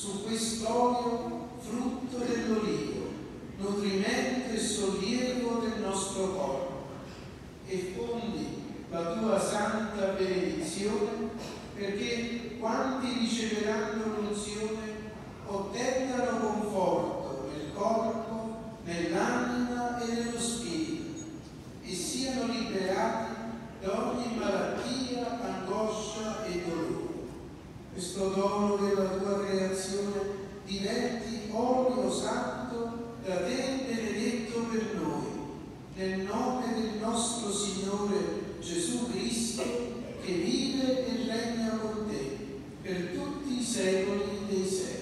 su quest'olio frutto dell'olivo, nutrimento e sollievo del nostro corpo, e fondi la tua santa benedizione, perché quanti riceveranno l'unzione ottengano conforto nel corpo, nell'anima e nello spirito, e siano liberati da ogni malattia, angoscia e dolore. Questo dono della tua creazione diventi olio santo da te benedetto per noi, nel nome del nostro Signore Gesù Cristo, che vive e regna con te per tutti i secoli dei secoli.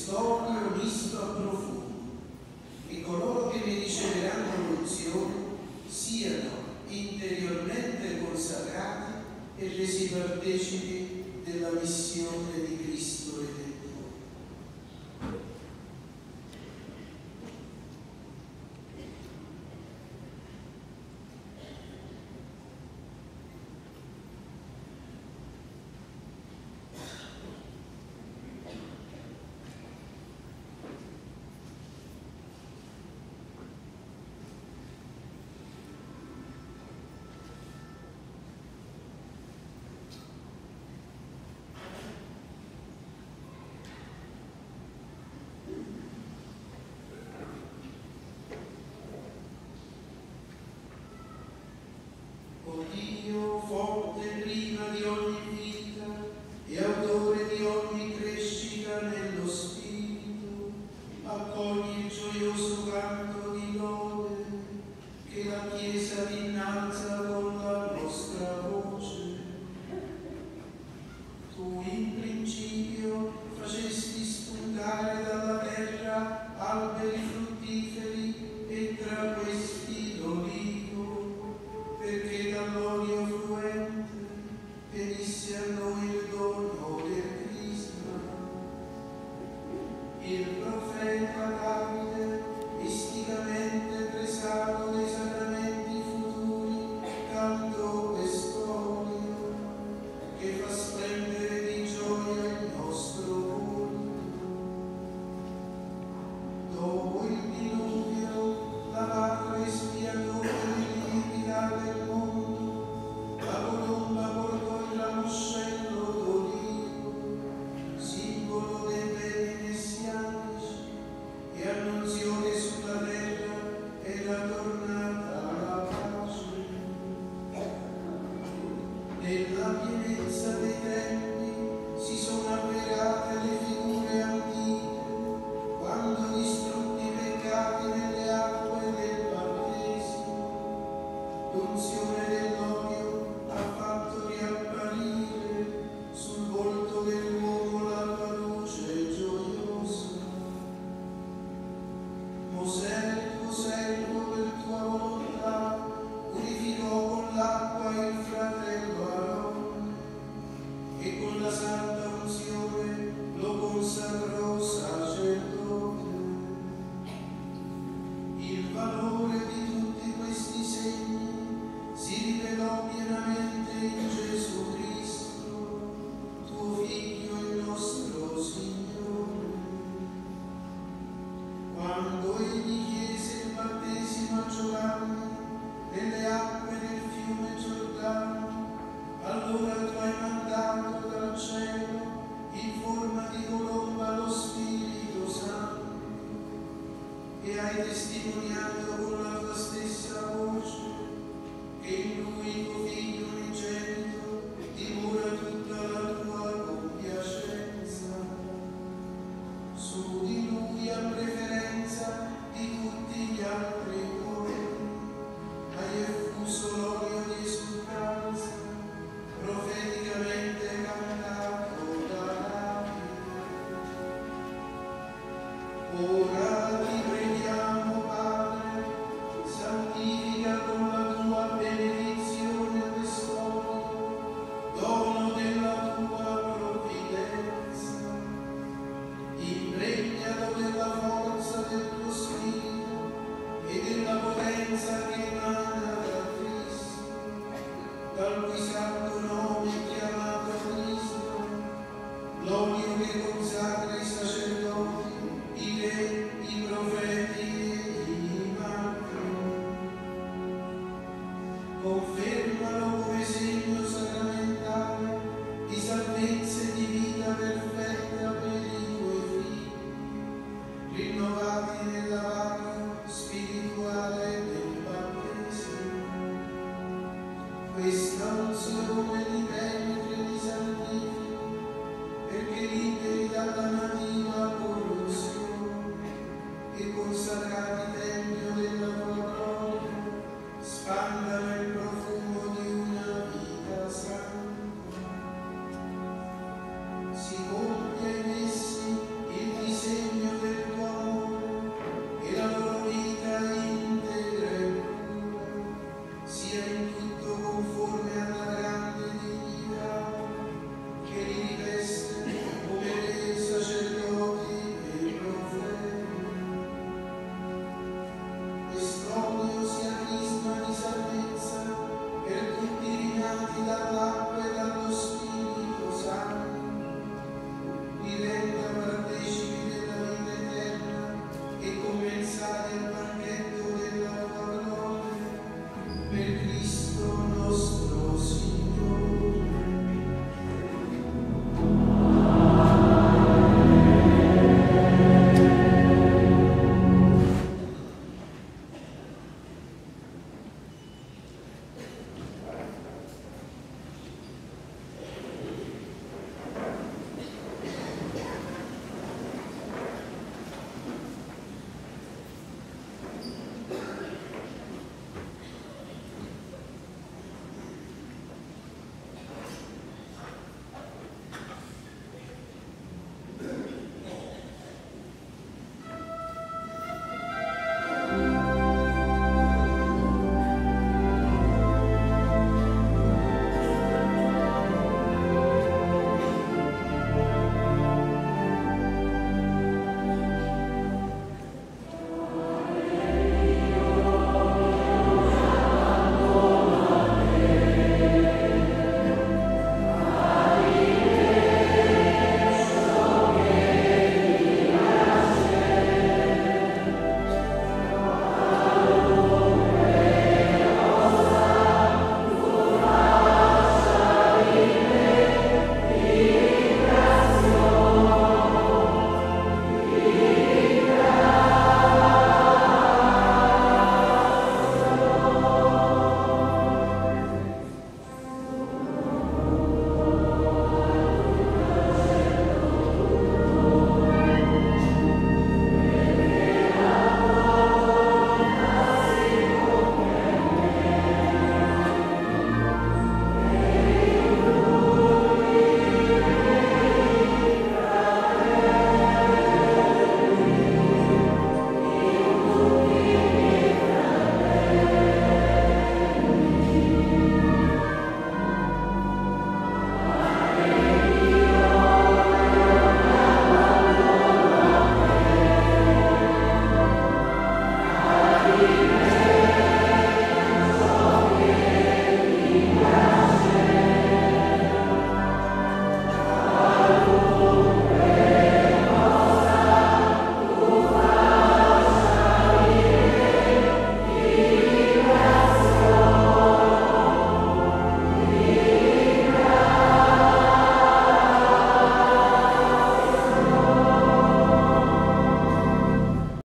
quest'olio misto a profumo, e coloro che ne riceveranno l'unzione siano interiormente consacrati e resi partecipi della missione di Cristo Redentore. Dio, forte prima di ogni vita e autore di ogni crescita nello Spirito, accogli il gioioso canto di lode che la Chiesa ti innalza con la nostra voce. Tu in principio facesti spuntare dalla terra alberi fruttiferi e tra questi l'olivo, perché dall'olio fluente venisse a noi il dono del Cristo. Il profeta Davide, misticamente presato dei sacramenti futuri, cantò quest'olio che fa splendere di gioia il nostro volto. Dopo il diluvio, la pacca espiatoria dell'iniquità del mondo, la colomba portò il ramoscello d'olivo, simbolo dei beni messianici, e annunziò che sulla terra era tornata la pace. Nella pienezza dei tempi si sono avverate le figure antiche, quando distrutti i peccati nelle acque del battesimo, l'unzione dell'olio ha fatto riapparire sul volto dell'uomo la tua luce gioiosa. Mosè, tuo servo, per tua volontà, purificò con l'acqua il fratello Aronne e con la santa unzione lo consacrò sacerdote. Il valore di tutti questi segni si rivelò pienamente in Gesù Cristo, tuo Figlio e nostro Signore. Quando egli chiese il battesimo a Giovanni nelle acque del fiume Giordano, allora tu hai mandato dal cielo in forma di colomba lo Spirito Santo e hai testimoniato con la tua stessa voce che in lui, tuo Figlio unigenito, dimora tutta la tua compiacenza. Su di lui, a preferenza di tutti gli altri uomini, hai effuso l'olio di esultanza, profeticamente cantato da Davide. Ora ti preghiamo, Padre, santifica con la tua benedizione quest'olio, dono della tua provvidenza. Impregnalo della forza del tuo Spirito e della potenza che emana da Cristo, dal cui santo nome chiamato Cristo, l'olio che consacra i sacerdoti, i re, i profeti e i martiri. Confermalo come segno sacramentale di salvezza e di vita perfetta per i tuoi figli, rinnovando